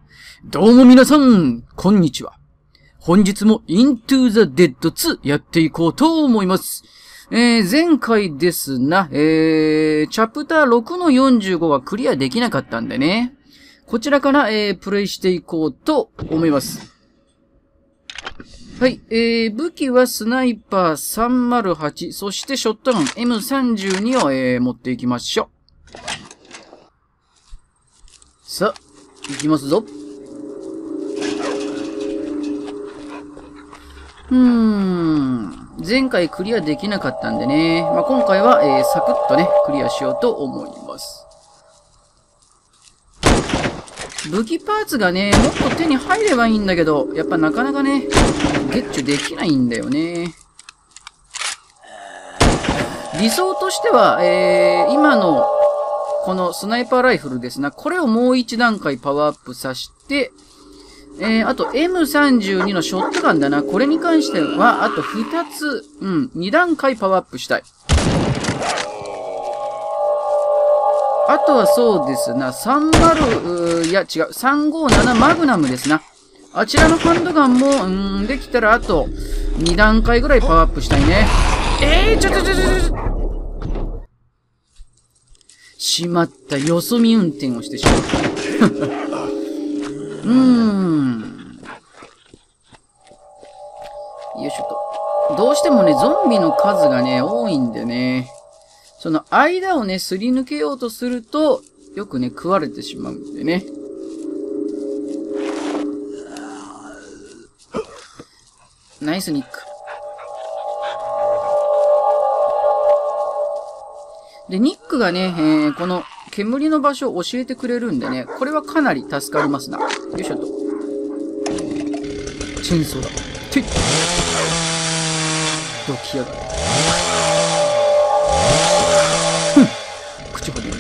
どうも皆さん、こんにちは。本日も Into the Dead 2やっていこうと思います。前回ですな、チャプター6の45がクリアできなかったんでね。こちらから、プレイしていこうと思います。はい、武器はスナイパー308、そしてショットガン M32 を、持っていきましょう。さあ、行きますぞ。前回クリアできなかったんでね。まあ、今回は、サクッとね、クリアしようと思います。武器パーツがね、もっと手に入ればいいんだけど、やっぱなかなかね、ゲッチュできないんだよね。理想としては、今の、このスナイパーライフルですな。これをもう一段階パワーアップさせて、あと M32 のショットガンだな。これに関しては、あと2つ、2段階パワーアップしたい。あとはそうですな、357マグナムですな。あちらのハンドガンも、できたらあと2段階ぐらいパワーアップしたいね。しまった、よそ見運転をしてしまった。よいしょと。どうしてもね、ゾンビの数がね、多いんでね。その間をね、すり抜けようとすると、よくね、食われてしまうんでね。ナイスニック。で、ニックがね、この煙の場所を教えてくれるんでね、これはかなり助かりますな。よいしょと。チェーンソーだ。てっドキやがれ。口ほどに。て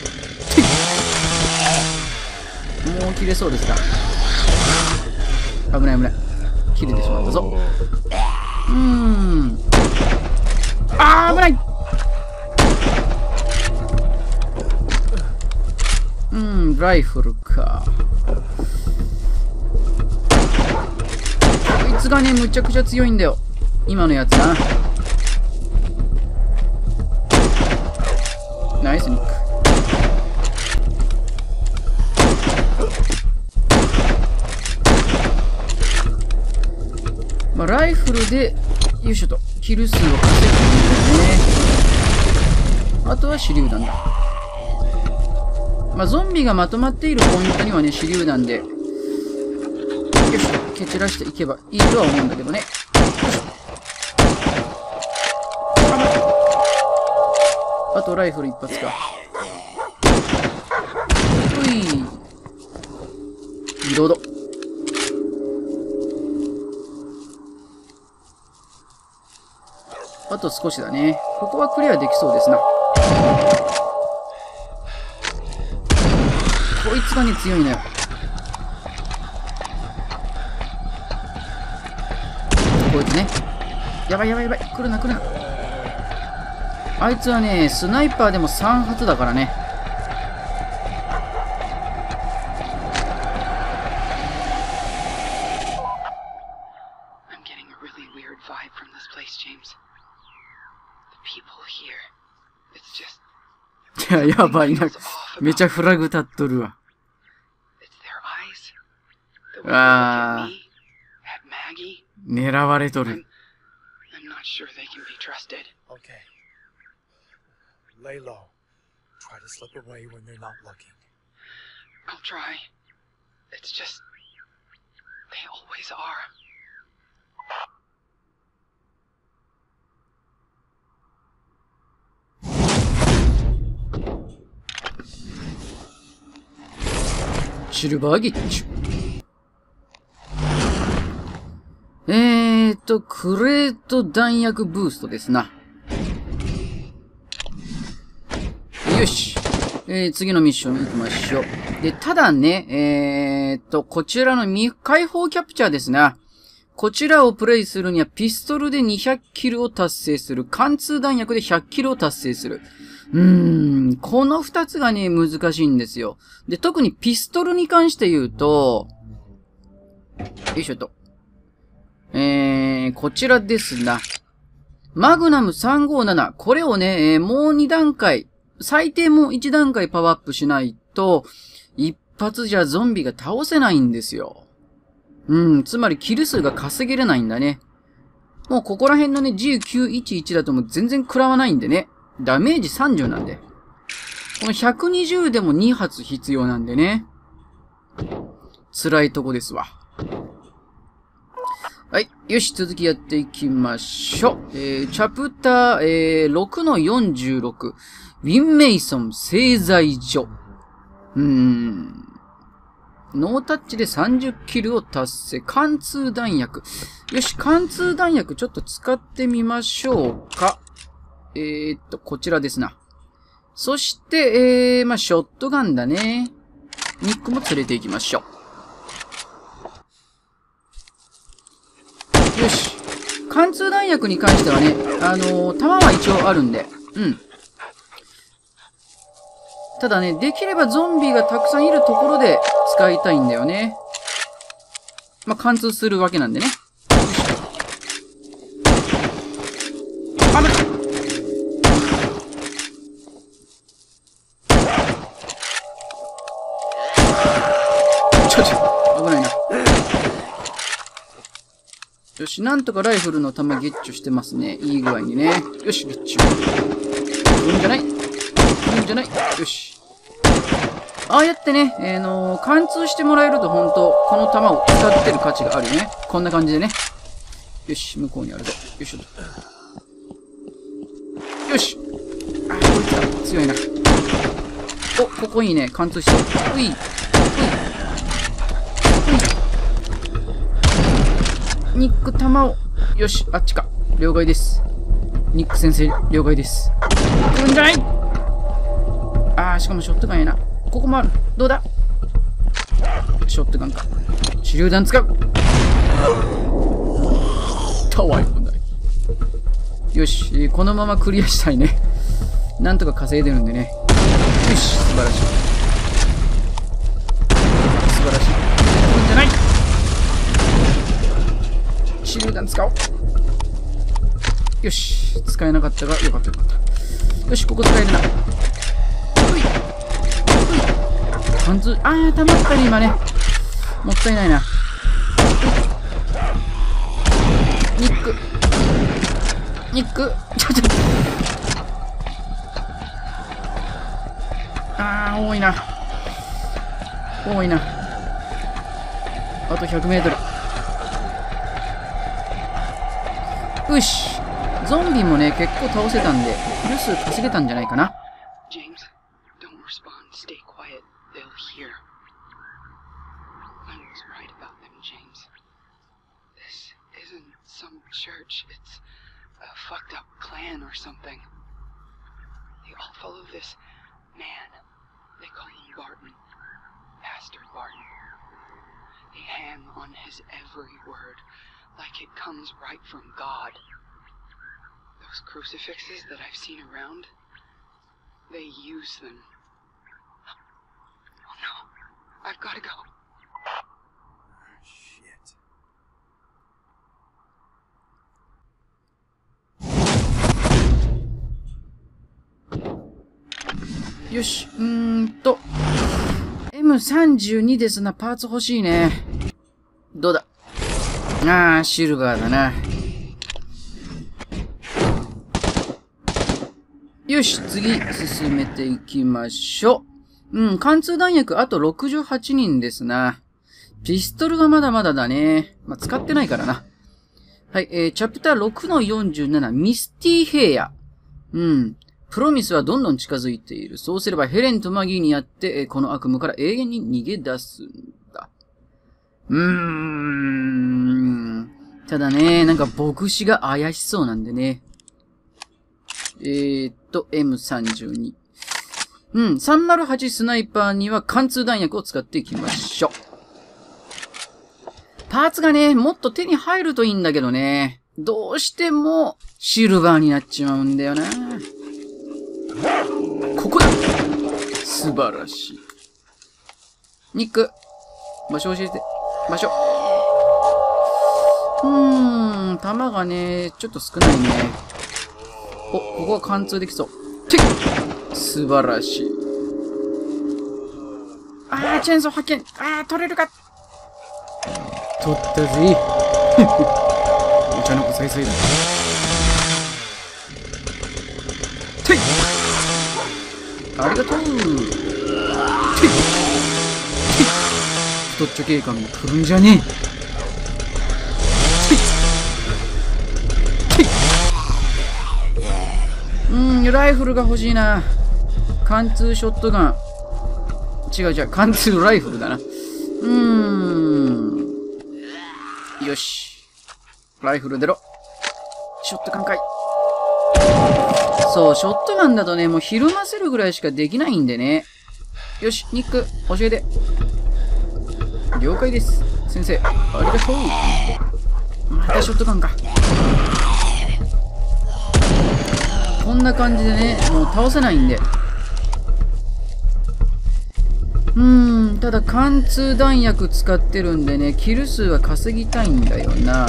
っもう切れそうですか。危ない危ない。切れてしまったぞ。危ない。ライフルか。こいつがね、むちゃくちゃ強いんだよ。今のやつな。ナイスニック。まあ、ライフルで、よいしょと、キル数を稼ぐんだよね。あとは手榴弾だ。まあ、ゾンビがまとまっているポイントにはね、手榴弾で、よいしょ、蹴散らしていけばいいとは思うんだけどね。よいしょ。あとライフル一発か。うい。リロード。あと少しだね。ここはクリアできそうですな。こいつがね、強いのよ。こいつね。やばいやばいやばい。来るな来るな。あいつはね、スナイパーでも3発だからね。いや、やばいな。めちゃフラグ立っとるわ。あー。狙われとる。 Lay low. Try to slip away when they're not looking. I'll try. It's just... they always are. シルバーギッチュ。クレート弾薬ブーストですな。よし。次のミッション行きましょう。で、ただね、こちらの解放キャプチャーですな。こちらをプレイするには、ピストルで200キルを達成する。貫通弾薬で100キルを達成する。 この2つがね、難しいんですよ。で、特にピストルに関して言うと、よいしょと。こちらですな。マグナム357。これをね、もう2段階、最低もう1段階パワーアップしないと、一発じゃゾンビが倒せないんですよ。つまりキル数が稼げれないんだね。もうここら辺のね、G911だともう全然食らわないんでね。ダメージ30なんで。この120でも2発必要なんでね。辛いとこですわ。はい。よし、続きやっていきましょう。チャプター、6の46。ウィン・メイソン製材所。ノータッチで30キルを達成。貫通弾薬。よし、貫通弾薬ちょっと使ってみましょうか。こちらですな。そして、ショットガンだね。ニックも連れて行きましょう。よし。貫通弾薬に関してはね、弾は一応あるんで。ただね、できればゾンビがたくさんいるところで使いたいんだよね。貫通するわけなんでね。危ない。危ないな。よし、なんとかライフルの弾ゲッチュしてますね。いい具合にね。よし、ゲッチュ。いいんじゃない？いいんじゃない？よし。ああやってね、貫通してもらえるとほんと、この弾を使ってる価値があるよね。こんな感じでね。よし、向こうにあるぞ。よいしょ。よし。ああ、こいつだ。強いな。お、ここいいね。貫通して。うい。ニック弾を。よし、あっちか。了解です。ニック先生、了解です。来るんじゃない？ああ、しかもショットガンやな。ここもある。どうだ？ショットガンか。手榴弾使う。たわいもない。よし、このままクリアしたいね。なんとか稼いでるんでね。よし、素晴らしい。素晴らしい。来るんじゃない？手榴弾使おう。よし、使えなかったが、よかったよかった。よし、ここ使えるな。貫通、溜まったね、今ね。もったいないな。ニック。多いな。あと100メートル。よし。ゾンビもね、結構倒せたんで、キル数稼げたんじゃないかな。 James, don't respond. Stay quiet. They'll hear. I was right about them, James. This isn't some church. It's a fucked up clan or something. They all follow this man. They call him Barton. Pastor Barton. They hang on his every word like it comes right from God. Those crucifixes that I've seen around, they use them. Oh no, I've gotta go. Shit. よし、M32 ですな。パーツ欲しいね。どうだ？シルバーだな。よし、次、進めていきましょう。貫通弾薬、あと68人ですな。ピストルがまだまだだね。使ってないからな。はい、チャプター6の47、ミスティヘイヤ。プロミスはどんどん近づいている。そうすればヘレンとマギーにやって、この悪夢から永遠に逃げ出すんだ。ただね、なんか牧師が怪しそうなんでね。M32。308スナイパーには貫通弾薬を使っていきましょう。パーツがね、もっと手に入るといいんだけどね。どうしてもシルバーになっちまうんだよな。 素晴らしい。ニック、場所教えて。場所。弾がね、ちょっと少ないね。お、ここは貫通できそう。てっ素晴らしい。チェーンソー発見。取れるか。取ったぜ。お茶の子再生だ。ていありがとう。てい太っちょ警官が来るんじゃねえ。ライフルが欲しいな。貫通ショットガン。違う、貫通ライフルだな。よし。ライフル出ろ。ショットガンかい。そう、ショットガンだとね、もうひるませるぐらいしかできないんでね。よし、ニック、教えて。了解です。先生、ありがとう。またショットガンか。こんな感じでね、もう倒せないんで。ただ貫通弾薬使ってるんでね、キル数は稼ぎたいんだよな。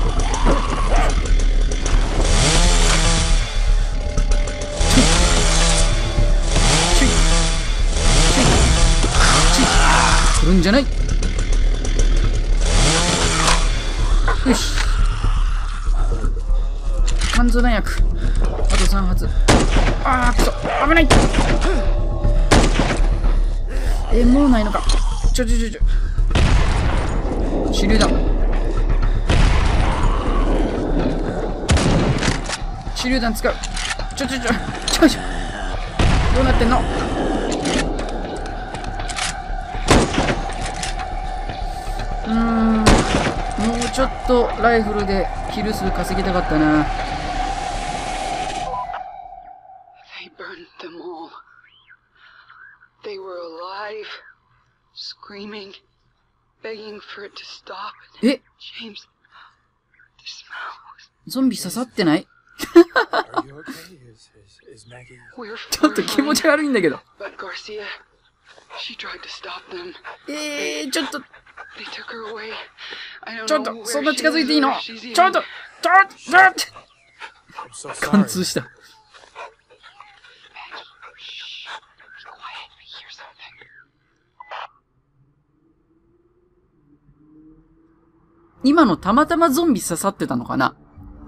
来るんじゃない。よし。貫通弾薬。あと3発。くそ。危ない。もうないのか。手榴弾。手榴弾使う。どうなってんの。もうちょっとライフルでキル数稼ぎたかったな。 They burned them all. They were alive, screaming, begging for it to stop. James, the smell was... ゾンビ刺さってない？ Are you okay? Is Maggie? ちょっと気持ち悪いんだけど。 But Garcia, she tried to stop them. ちょっと、 They took her away. I don't ちょっ know と、 where そんな she 近づい is ていいの？ or if she's ちょっと、 even... I'm so sorry. 貫通した。 Maggie, shh. Be quiet. I hear something. 今のたまたまゾンビ刺さってたのかな。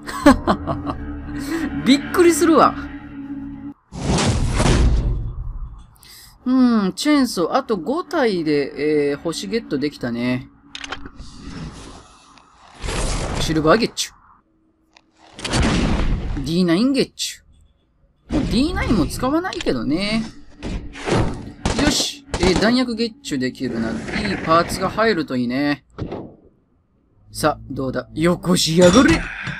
びっくりするわ。チェーンソー、あと5体で、星ゲットできたね。シルバーゲッチュ。D9 ゲッチュ。もう D9 も使わないけどね。よし。弾薬ゲッチュできるな。いいパーツが入るといいね。さあ、どうだ。よこしやがれ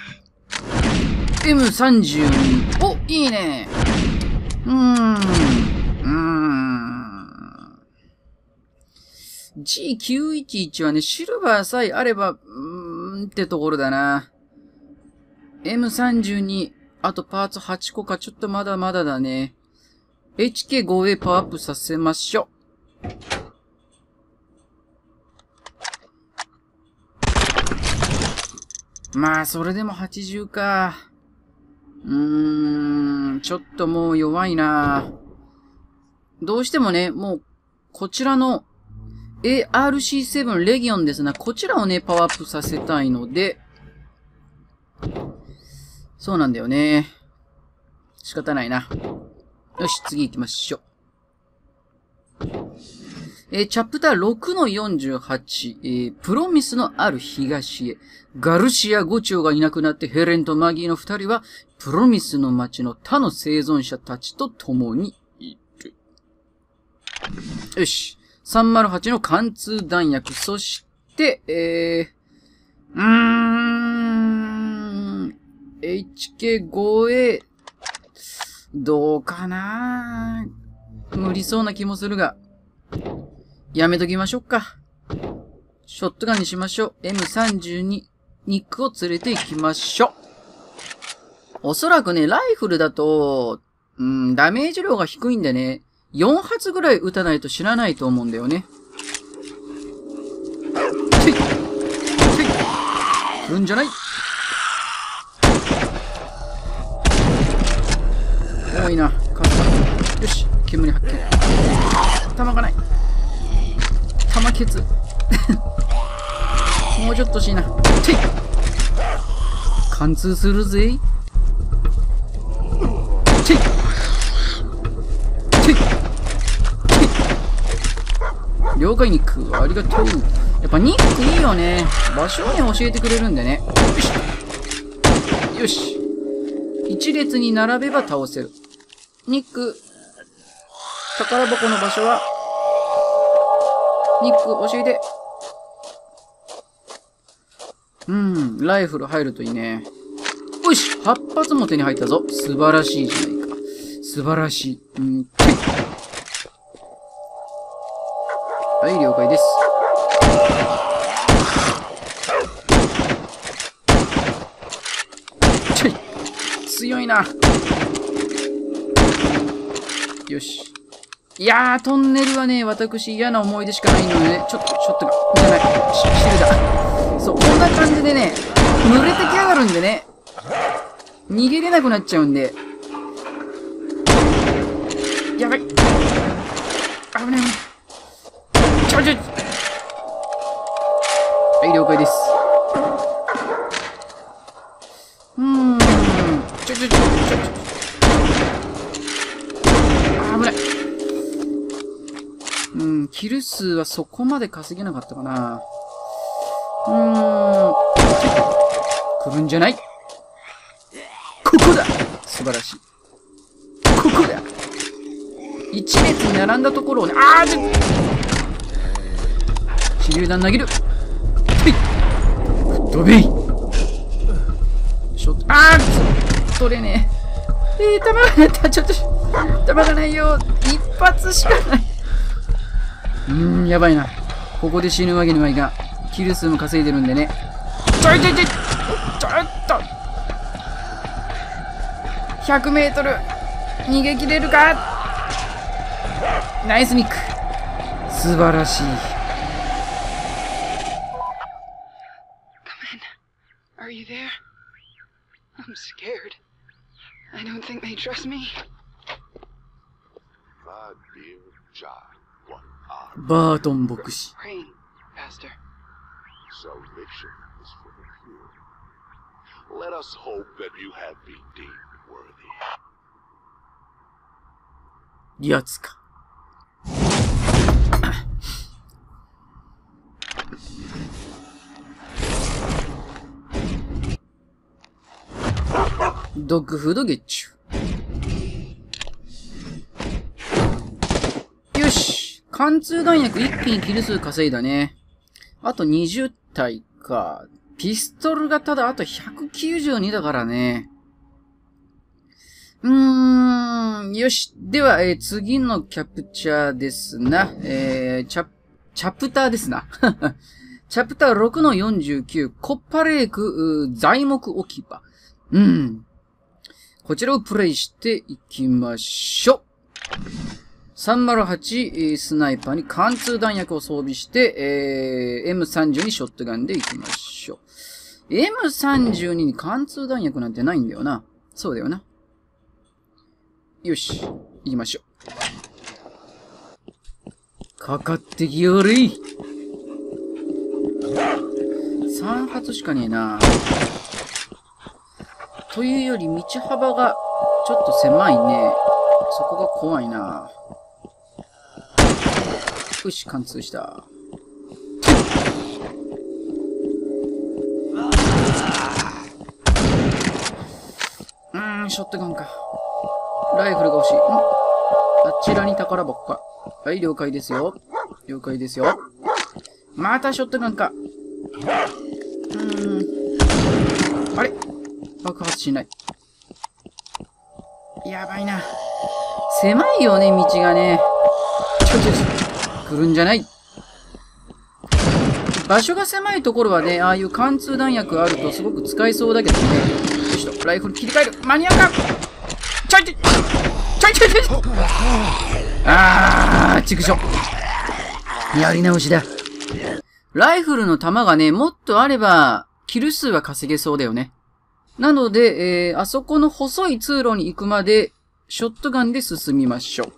!M32。お、いいね。G911 はね、シルバーさえあれば、ってところだな。M32、あとパーツ8個か、ちょっとまだまだだね。HK5A パワーアップさせましょう。まあ、それでも80か。ちょっともう弱いな。どうしてもね、もう、こちらの、ARC7 レギオンですな。こちらをね、パワーアップさせたいので、そうなんだよね。仕方ないな。よし、次行きましょう。チャプター6の48、プロミスのある東へ。ガルシア5長がいなくなってヘレンとマギーの2人は、プロミスの町の他の生存者たちと共にいる。よし。308の貫通弾薬。そして、HK5A、どうかな？無理そうな気もするが、やめときましょうか。ショットガンにしましょう。M32、ニックを連れて行きましょう。おそらくね、ライフルだと、ダメージ量が低いんでね、 4発ぐらい撃たないと知らないと思うんだよね。来るんじゃない？多いな。よし、煙発見。弾がない。弾ケツ。もうちょっと欲しいな。貫通するぜ。了解、ニック。ありがとう。やっぱニックいいよね。場所をね、教えてくれるんでね。よし。一列に並べば倒せる。ニック。宝箱の場所はニック、教えて。ライフル入るといいね。よし !8 発も手に入ったぞ。素晴らしいじゃないか。素晴らしい。はい、了解です。強いな。よし。いやー、トンネルはね、私嫌な思い出しかないのでね、ちょっと、ショットが、じゃない、シルだ。そう、こんな感じでね、濡れてきやがるんでね、逃げれなくなっちゃうんで。やばい。危ない。はい、了解です。危ない。キル数はそこまで稼げなかったかな。来るんじゃない？ここだ！素晴らしい。ここだ！一列に並んだところをね、手榴弾投げる。飛べい！ショット、取れねえ。弾がない。ちょっと、弾がないよ。一発しかない。やばいな。ここで死ぬわけにはいかん。キル数も稼いでるんでね。ちょっと 100 メートル逃げ切れるか？ナイスニック。素晴らしい。 Are you there? I'm scared. I don't think they trust me. バートン牧師。 Praying, Pastor. Salvation is for the pure. Let us hope that you have been deemed worthy. やつか。ドッグフードゲッチュ。よし。貫通弾薬一気にキル数稼いだね。あと20体か。ピストルがただあと192だからね。よし。では、次のキャプチャーですな。チャプターですな。チャプター6の49、コッパレーク材木置き場。こちらをプレイしていきましょう。308スナイパーに貫通弾薬を装備して、M32 ショットガンでいきましょう。M32 に貫通弾薬なんてないんだよな。そうだよな。よし、行きましょう。かかってきよるい。3発しかねえな。というより道幅がちょっと狭いね。そこが怖いな。よし、貫通した。ショットガンか。ライフルが欲しい。あちらに宝箱か。はい、了解ですよ。了解ですよ。またショットガンか。あれ爆発しない。やばいな。狭いよね、道がね。来るんじゃない。場所が狭いところはね、ああいう貫通弾薬あるとすごく使えそうだけどね。よしと、ライフル切り替える。間に合うか。ちょい畜生。やり直しだ。ライフルの弾がね、もっとあれば、キル数は稼げそうだよね。なので、あそこの細い通路に行くまで、ショットガンで進みましょ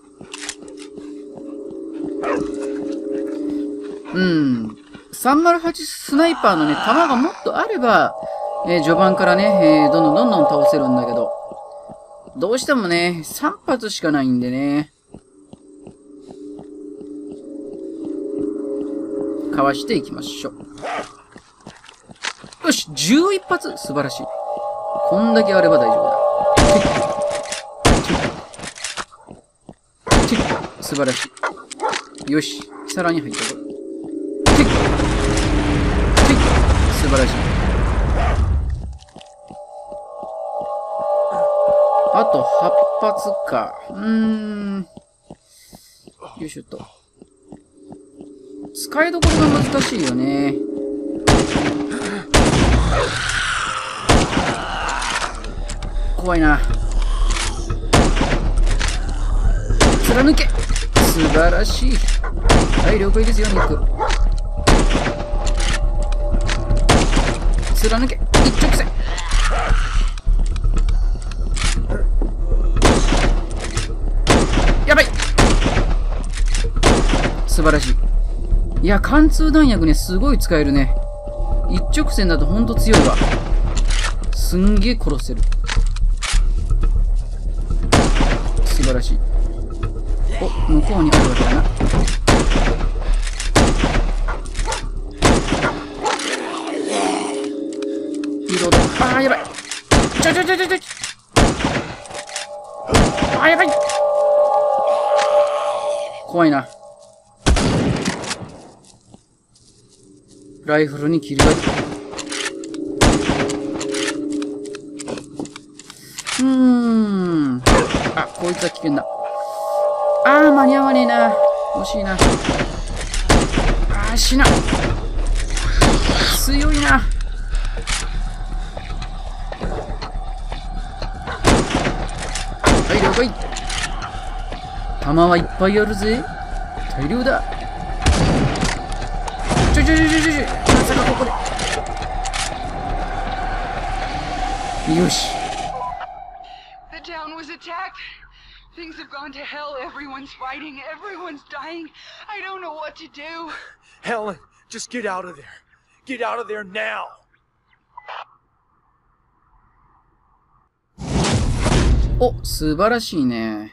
う。308スナイパーのね、弾がもっとあれば、序盤からね、どんどん倒せるんだけど、どうしてもね、3発しかないんでね。かわしていきましょう。よし !11 発素晴らしい。こんだけあれば大丈夫だ。素晴らしい。よし。さらに入ったぞ。素晴らしい。あと8発か。よいしょっと。使いどころが難しいよね。怖いな。貫け。素晴らしい。はい、了解ですよ、肉。貫け。一直線。やばい。素晴らしい。いや、貫通弾薬ね、すごい使えるね。一直線だとほんと強いわ。すんげえ殺せる。素晴らしい。お、向こうにあるわけだな。リロード。あー、やばい。ちょ。あー、やばい。怖いな。ライフルにキルがいる。あ、こいつは危険だ。間に合わねえな。惜しいな。死な。強いな。はい、了解。弾はいっぱいあるぜ。大量だ。まさかここで。よし。 The town was attacked. Things have gone to hell. Everyone's fighting. Everyone's dying. I don't know what to do. Helen, just get out of there. Get out of there now. お、素晴らしいね。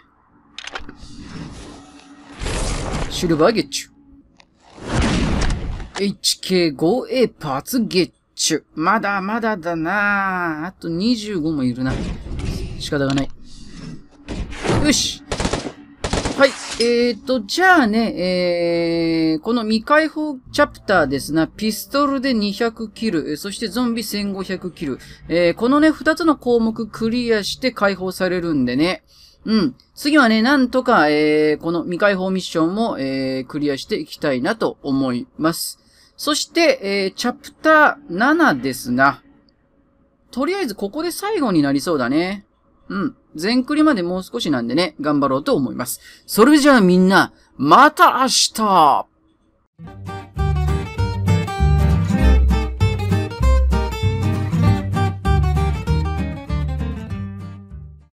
シルバーゲッチュ。HK5A パーツゲッチュ。まだまだだな。あと25もいるな。仕方がない。よし。はい。じゃあね、この未開放チャプターですな。ピストルで200キル、そしてゾンビ1500キル。このね、2つの項目クリアして解放されるんでね。次はね、なんとか、この未開放ミッションも、クリアしていきたいなと思います。そして、チャプター7ですな。とりあえずここで最後になりそうだね。全クリまでもう少しなんでね、頑張ろうと思います。それじゃあみんな、また明日